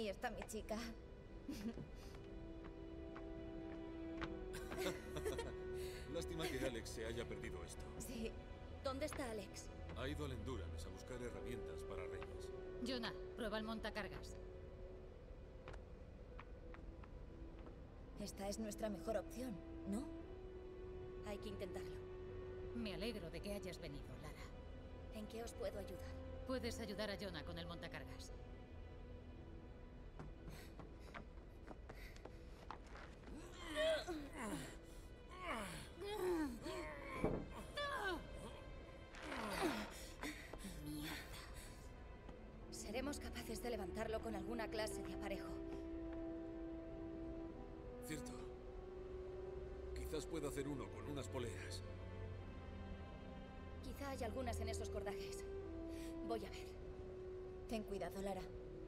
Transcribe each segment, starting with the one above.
Ahí está mi chica. Lástima que Alex se haya perdido esto. Sí. ¿Dónde está Alex? Ha ido al Endurance a buscar herramientas para Reyes. Jonah, prueba el montacargas. Esta es nuestra mejor opción, ¿no? Hay que intentarlo. Me alegro de que hayas venido, Lara. ¿En qué os puedo ayudar? Puedes ayudar a Jonah con el montacargas. Mierda. Seremos capaces de levantarlo con alguna clase de aparejo. Cierto. Quizás pueda hacer uno con unas poleas. Quizá hay algunas en esos cordajes. Voy a ver. Ten cuidado, Lara.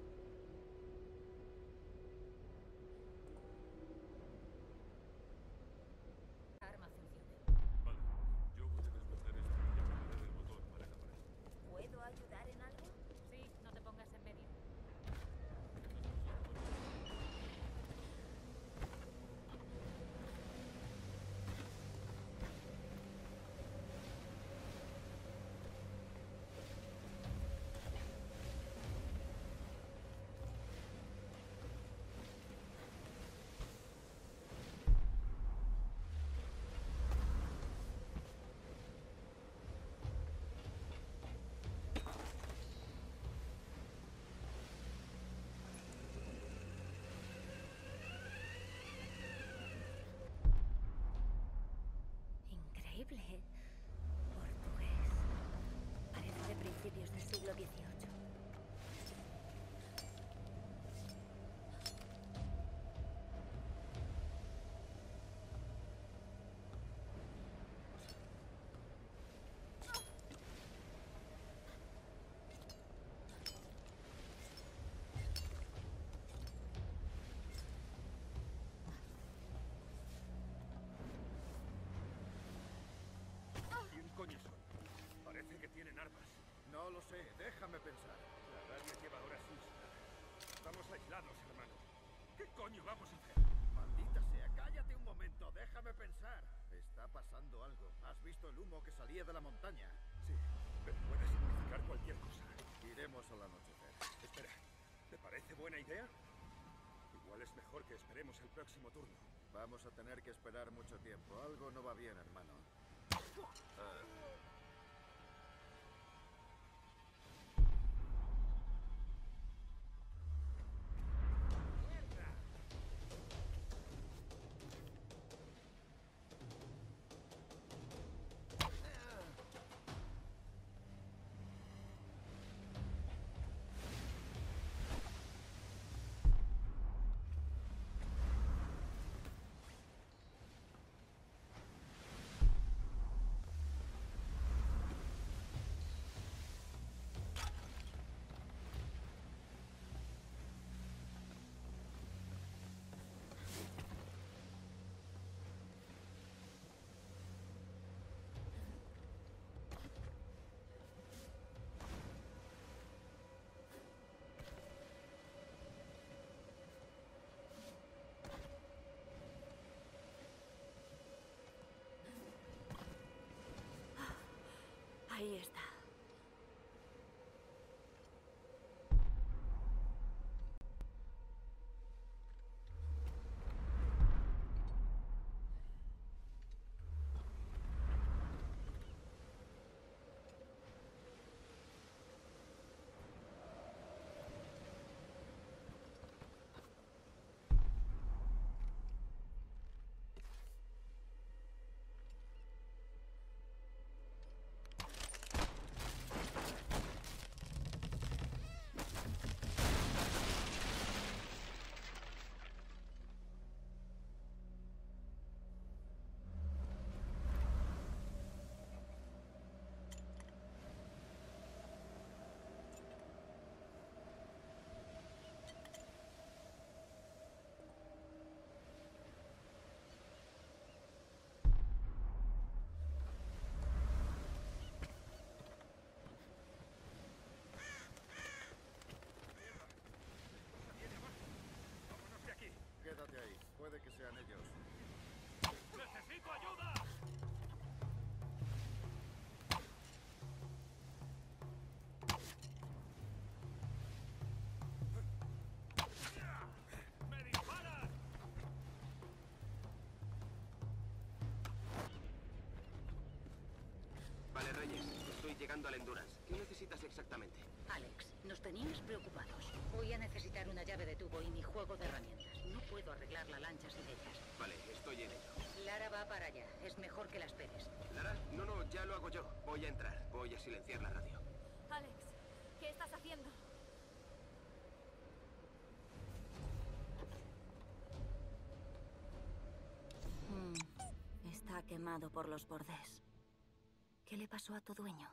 La arma funciona. Vale. Yo voy a desmontar esto y apagaré el motor para que aparezca. ¿Puedo ayudar en algo? Sí, no te pongas en medio. Increíble. Portugués. Parece de principios del siglo XVIII. ¿Quién coño son? Parece que tienen armas. No lo sé, déjame pensar. La radio lleva horas sin sonar. Estamos aislados, hermano. ¿Qué coño vamos a hacer? Maldita sea, cállate un momento, déjame pensar. Está pasando algo. ¿Has visto el humo que salía de la montaña? Sí, pero puede significar cualquier cosa. Iremos al anochecer. Espera, ¿te parece buena idea? Igual es mejor que esperemos el próximo turno. Vamos a tener que esperar mucho tiempo. Algo no va bien, hermano. Ahí está. sean ellos. ¡Necesito ayuda! ¡Me disparan! Vale, Reyes, estoy llegando al Endurance. ¿Qué necesitas exactamente? Alex, nos tenías preocupados. Voy a necesitar una llave de tubo y mi juego de herramientas. No puedo arreglar la lancha sin ellas. Vale, estoy en ello. Lara va para allá. Es mejor que la esperes. ¿Lara? No, ya lo hago yo. Voy a entrar. Voy a silenciar la radio. Alex, ¿qué estás haciendo? Está quemado por los bordes. ¿Qué le pasó a tu dueño?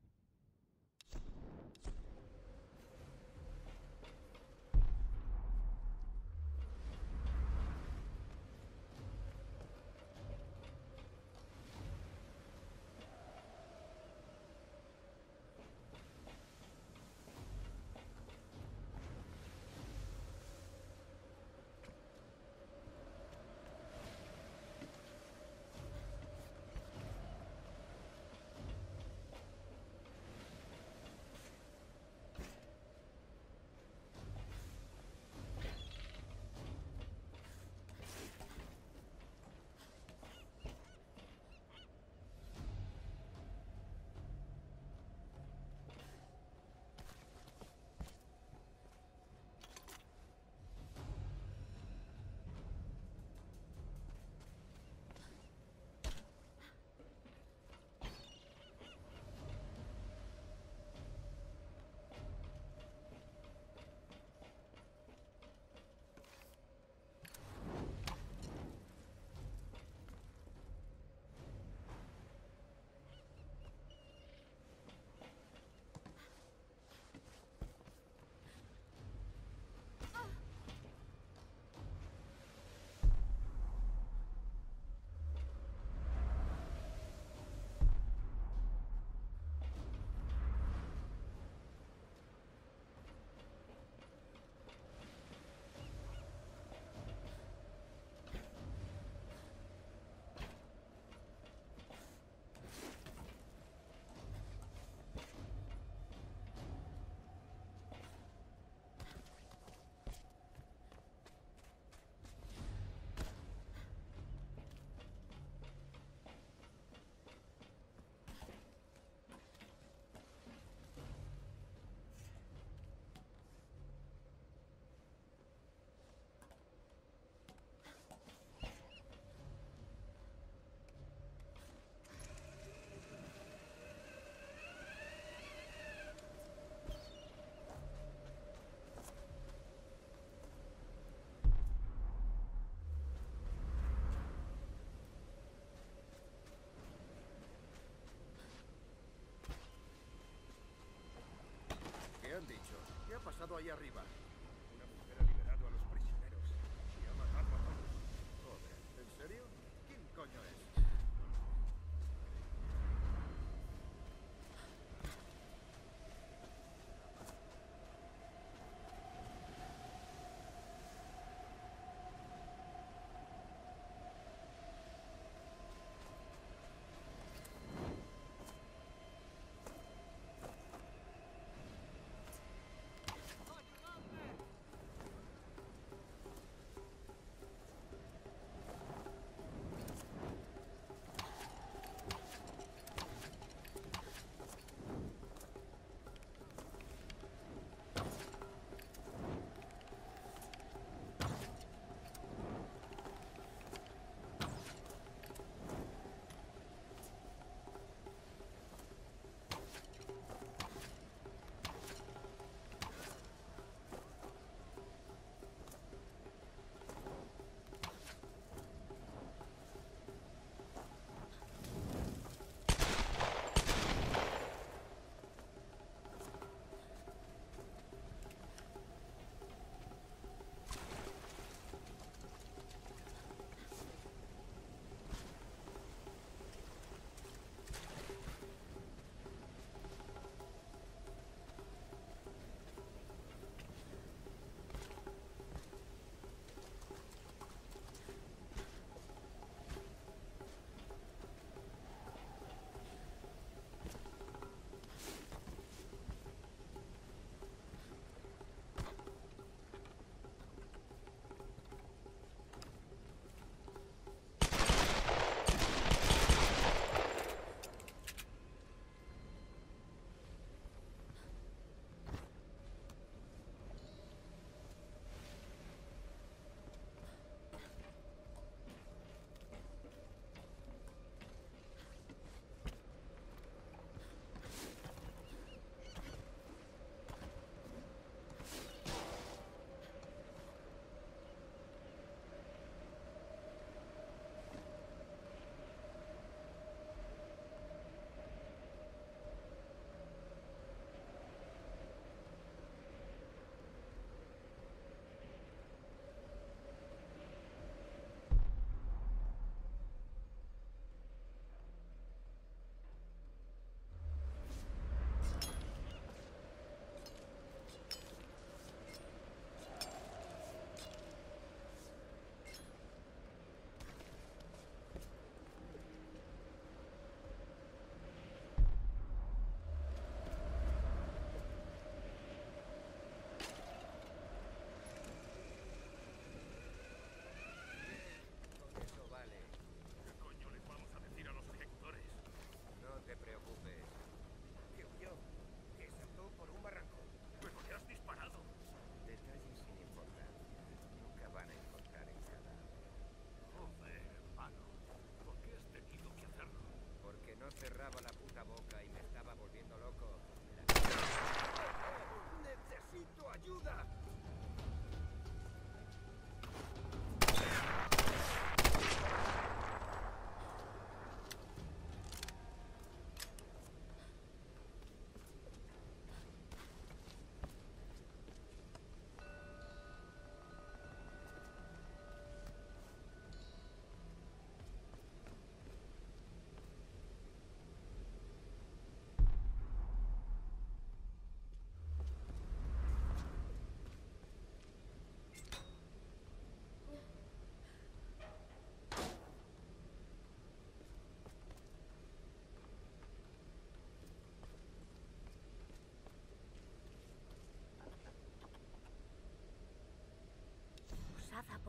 ¿Qué han dicho? ¿Qué ha pasado ahí arriba? Una mujer ha liberado a los prisioneros y ha matado a todos. Joder, ¿en serio? ¿Quién coño es?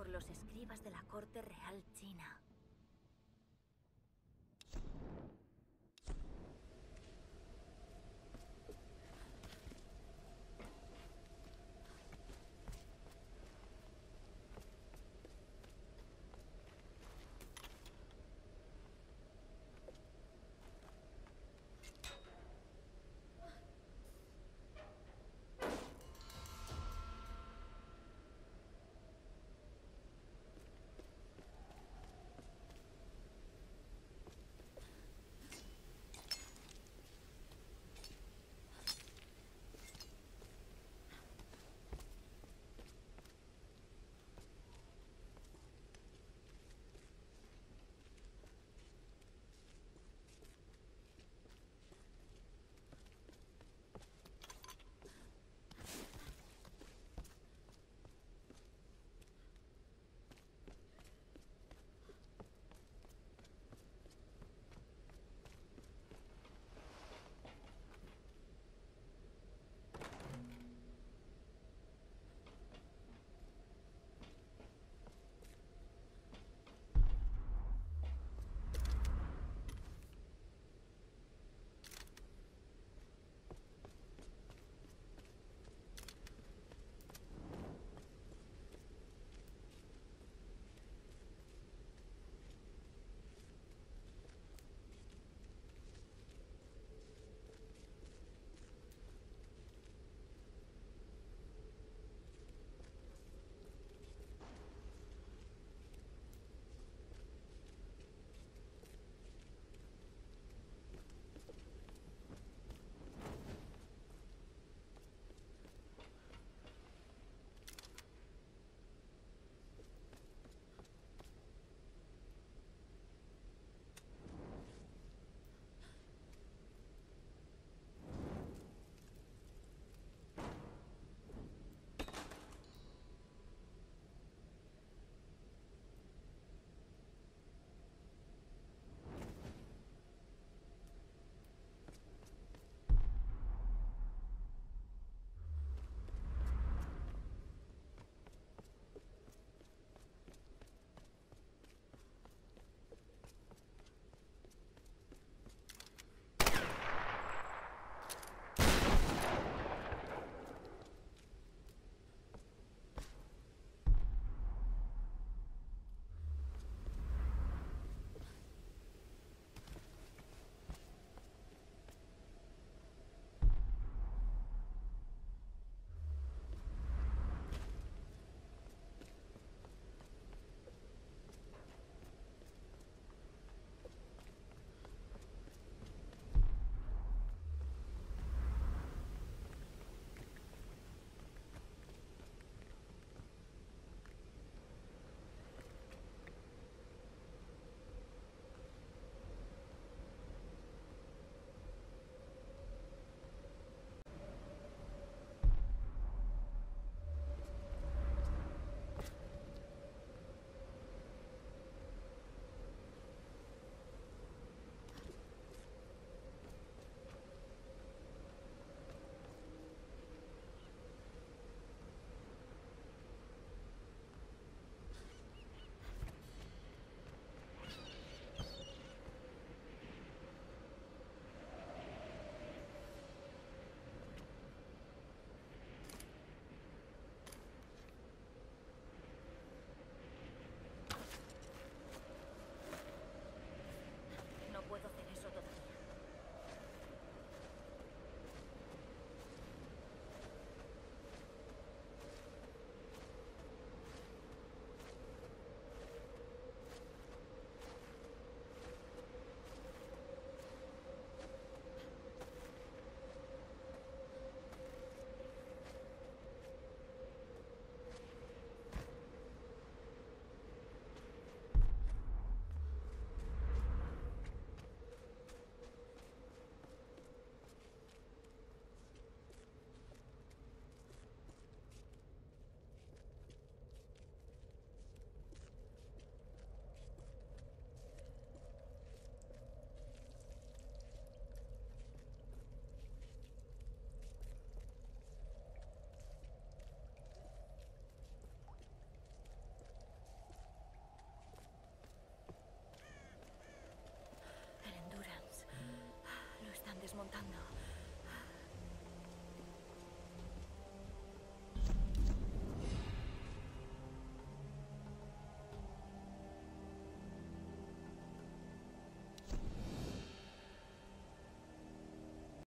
los escribas de la corte real china.